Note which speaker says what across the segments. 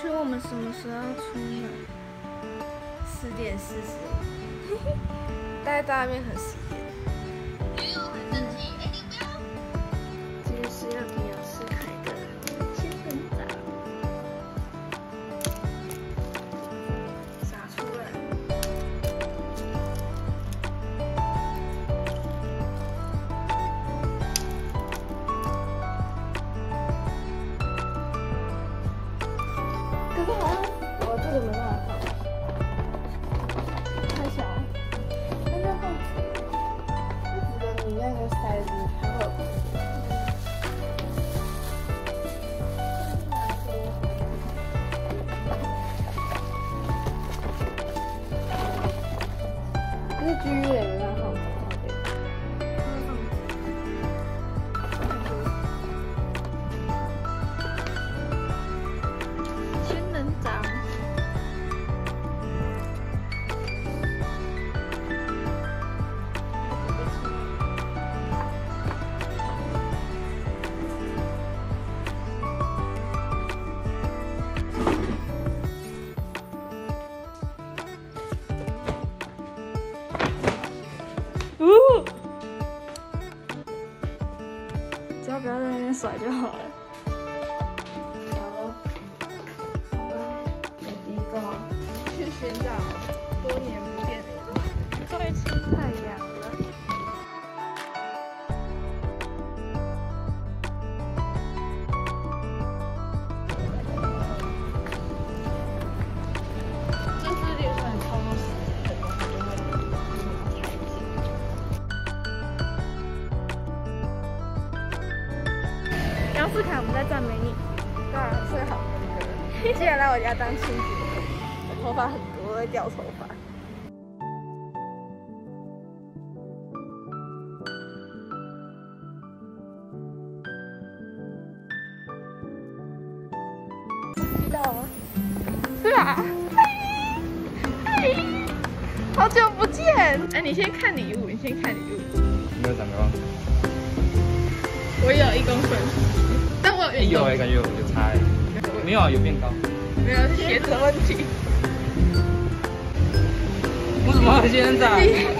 Speaker 1: 去问我们什么时候要出门？4点40，大概到那边很10点。
Speaker 2: 女友很生气，哎，你不要。
Speaker 1: 这个是要给杨思凯的仙人掌，撒出来。可是好像我这个没办法放，太小了。那要放纸的你那个塞子还会有空间。可是居也没办法放仙人掌。只要不要在那边甩就好了。好了，好吧，第一个去寻找多年不变的样子，终于出太阳了。就是例如说你超过10分钟，它就会踩进。杨思凯，我们在赞美你，对啊，是个好哥哥。既然来我家当亲子，我头发很多，会掉头发。知道吗？是吧？嗨，好久不见！哎，你先看礼物，你先看礼物。
Speaker 3: 没有长高。
Speaker 1: 我有1公分，但我有运动。
Speaker 3: 有感觉有差哎。没有啊，有变高。
Speaker 1: 没有，是鞋子的问题。
Speaker 3: 为什么要仙人掌？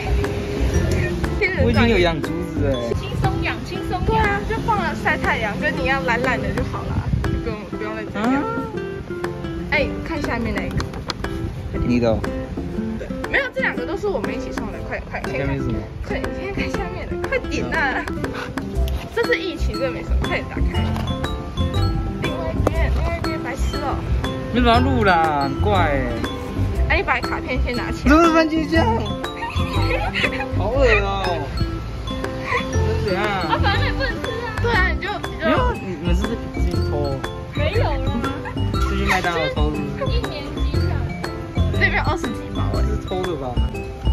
Speaker 3: 我已经有养竹子哎。
Speaker 1: 轻松养，轻松养。对啊，就放了晒太阳，跟你一样懒懒的就好了，就不用再这样。哎，看下面那一个。
Speaker 3: 你的。
Speaker 1: 对，没有，这2个都是我们一起送的，快点快点。
Speaker 3: 下面是什么？
Speaker 1: 快点，你先看下面的，快点呐！这是疫情，这没什么，快点打开。另外一边白痴哦。
Speaker 3: 你把它录啦，很怪哎。
Speaker 1: 哎，你把卡片先拿起来。
Speaker 3: 都是番茄酱，好恶哦。这是怎样？
Speaker 2: 啊，反正也不能吃啊。
Speaker 1: 对啊，你就
Speaker 3: 没有，你们是自己偷？
Speaker 2: 没有啦。
Speaker 3: 是去麦当劳偷的？
Speaker 2: 1年级上。
Speaker 1: 这边20几包哎，
Speaker 3: 是偷的吧？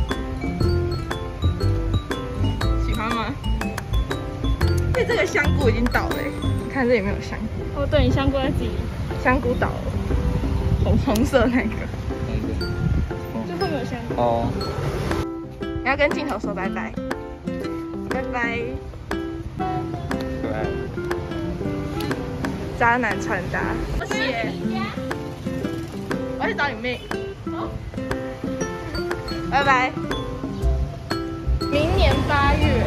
Speaker 1: 喜欢吗？因为这个香菇已经倒了哎，你看这里没有香菇。
Speaker 2: 哦，对，你香菇在自己。
Speaker 1: 香菇倒了，红色那个。
Speaker 3: 哪一个？
Speaker 2: 就后面有香菇。
Speaker 3: 哦。
Speaker 1: 你要跟镜头说拜拜，拜拜。
Speaker 3: 可爱。
Speaker 1: 渣男穿搭，我写。我要去找你妹。
Speaker 2: 好。
Speaker 1: 拜拜。明年8月。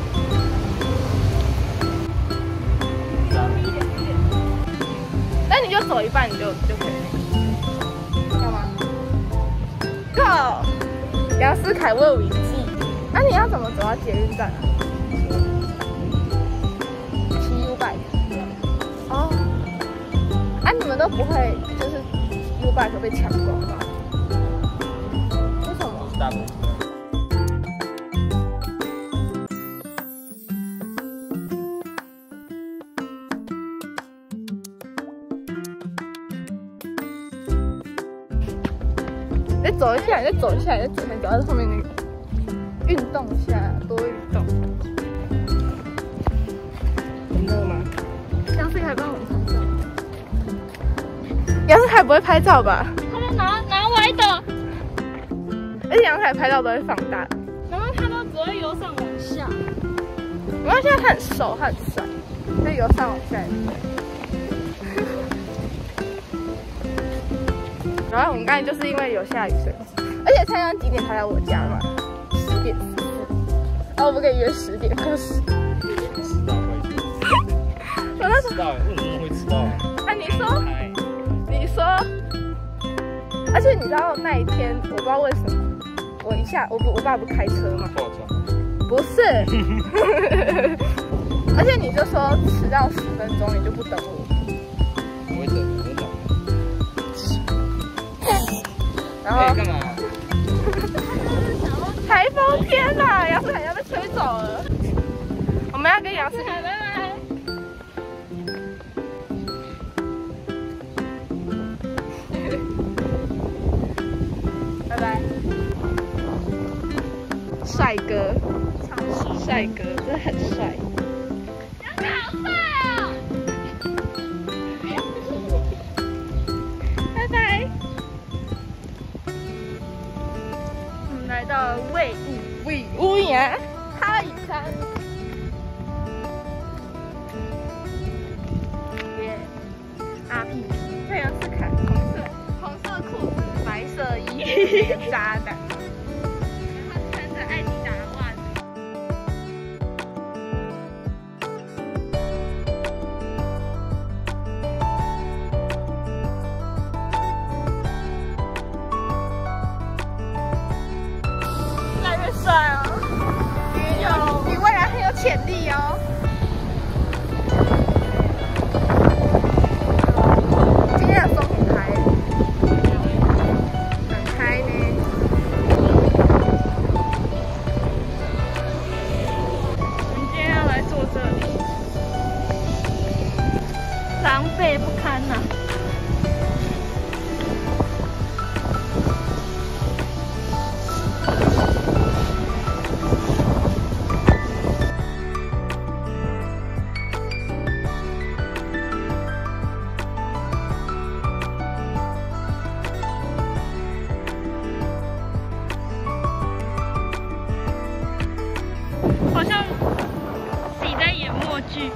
Speaker 1: 那你就走一半，你就可以。干嘛 ？Go！ 杨思凯为我一记。那你要怎么走到捷运站啊？骑 U-bike。哦。啊，你们都不会就是 U-bike 被抢光吗？为什么？
Speaker 3: 大本。
Speaker 1: 再走一下，再走一下，再走一下，走到后面那个，运动一下，多运动。很热吗？杨思凯帮我们拍照。杨思凯不会拍照吧？
Speaker 2: 他们拿歪的，
Speaker 1: 而且杨思凯拍照都会放大。
Speaker 2: 然后他都只会由上往下。
Speaker 1: 没关系，他很瘦，他很帅，所以由上往下也可以。 然后我们刚才就是因为有下雨，所以而且太阳几点才来我家嘛？10点14。然后我们可以约10点，可是
Speaker 3: 迟到会。
Speaker 1: 我那时候
Speaker 3: 迟到，为什么会迟到？
Speaker 1: 啊，你说，而且你知道那一天，我不知道为什么，我爸不开车嘛，
Speaker 3: 化妆。
Speaker 1: 不是，而且你就说迟到10分钟，你就不等我。
Speaker 3: 我会等，我懂。
Speaker 1: 然后
Speaker 3: 干嘛？
Speaker 1: 台风天呐，杨世凯要被吹走了。我们要跟杨世凯拜拜。拜拜。帅哥，帅哥，真的很帅。
Speaker 2: 杨哥好帅哦！
Speaker 1: 拜拜。我们来到魏武岩哈里山。耶，阿屁，太阳是看红色裤子，白色衣服，渣男。他穿着艾迪达袜子。越来越帅哦，你未来很有潜力哦。今天的松很开，很开呢。
Speaker 2: 我们今天要来坐这里，狼狈不堪呐、好像自己在演默剧。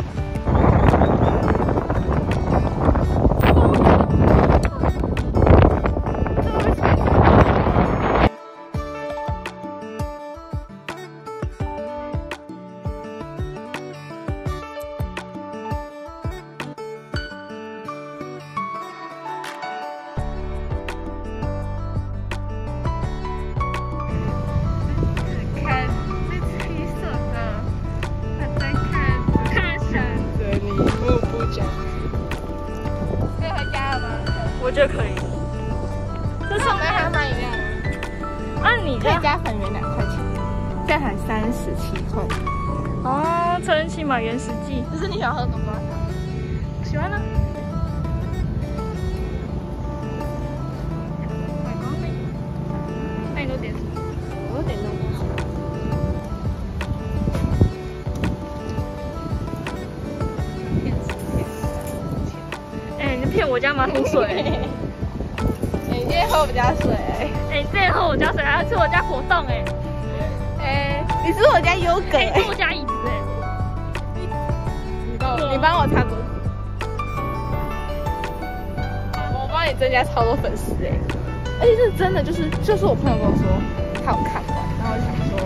Speaker 1: 看这黑色的，他在看着你目不转睛。可以回家了吗？
Speaker 2: 我觉得可以。这上面
Speaker 1: 还要买饮料吗？
Speaker 2: 啊，你的
Speaker 1: 可以加粉圆2块钱，这样才37块。
Speaker 2: 哦，陈起码原始记，
Speaker 1: 可是你喜欢喝冬瓜茶？
Speaker 2: 喜欢呢。
Speaker 1: 买光杯。
Speaker 2: 那你都点什么？
Speaker 1: 我有点冬瓜茶。
Speaker 2: 哎，你骗我家马桶水。
Speaker 1: 你今天喝我们家水。
Speaker 2: 哎，你之前喝我家水，还要吃我家果冻哎。
Speaker 1: 你是我家优格
Speaker 2: 哎，是我家椅子哎。
Speaker 1: 你帮我擦桌子。我帮你增加超多粉丝哎，而且是真的，就是我朋友跟我说他有看完，然后我就想说，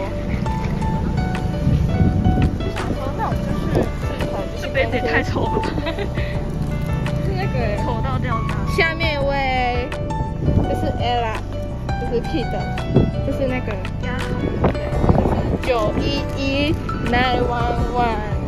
Speaker 1: 那我就是
Speaker 2: 这杯子也太丑了吧。
Speaker 1: 是那个
Speaker 2: 丑到掉渣。
Speaker 1: 下面一位，这是 Ella， 这是 Kid， 这是那个
Speaker 2: 丫头。
Speaker 1: 911-911。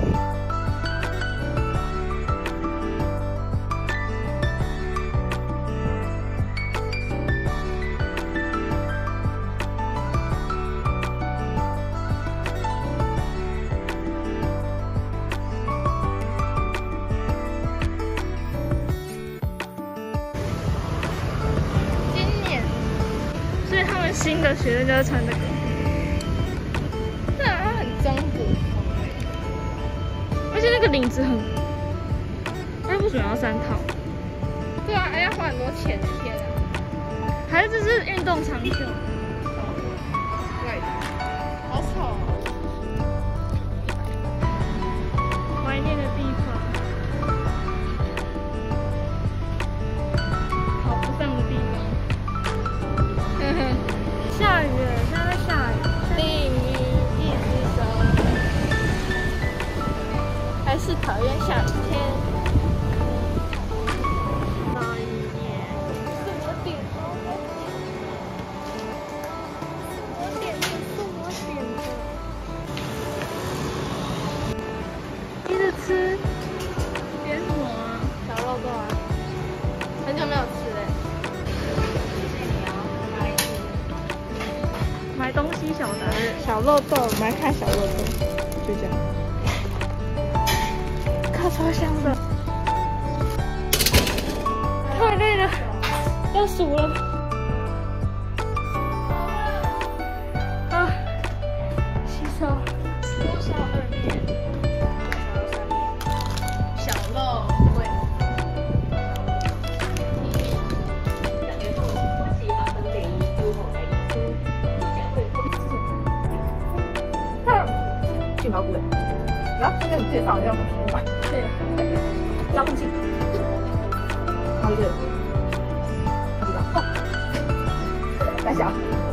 Speaker 2: 所以他们新的学生就是穿这个。
Speaker 1: 对啊，它很中古风哎，
Speaker 2: 而且那个领子很，那为什么要3套？
Speaker 1: 对啊，要花很多钱的天啊！
Speaker 2: 还是这是运动长袖？
Speaker 1: 对，好丑哦。
Speaker 2: 怀念的地方，考不上的地方。
Speaker 1: 还是讨厌下雨天。下雨天。是我点的。
Speaker 2: 一直吃。点什么啊？
Speaker 1: 小肉粽啊。很久没有吃嘞。
Speaker 2: 买东西小达人。
Speaker 1: 小肉粽，我们来看小肉粽，就这样。靠，超香的。太累了，要数了。啊，洗手。多少2面？小肉桂。
Speaker 4: 杏鲍菇的，然后跟你介绍一下我们吃法。
Speaker 1: 对，
Speaker 4: 高空镜，还有一个，不知道哦，来小，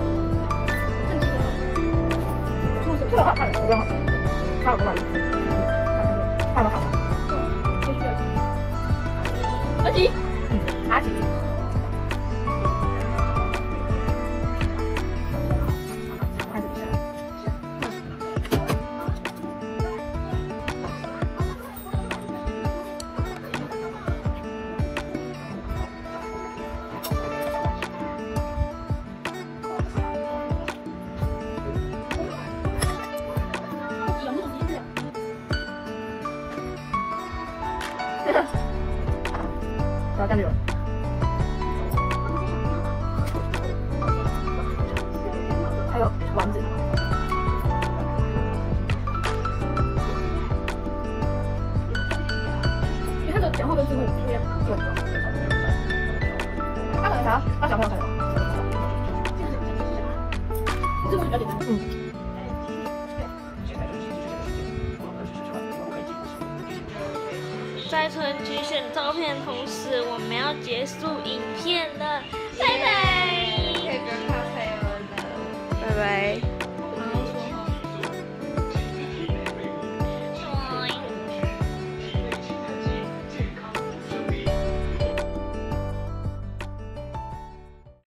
Speaker 4: 这个好看的，这个好看，还有多少？看了好了，
Speaker 1: 阿吉，
Speaker 4: 阿吉。然后加油，还有丸子，因为他的讲话跟真的不一样。对，他可能想要让小朋友看到，这个比较简单。
Speaker 2: 在存取选照片的同时，我们要结束影片了，拜拜。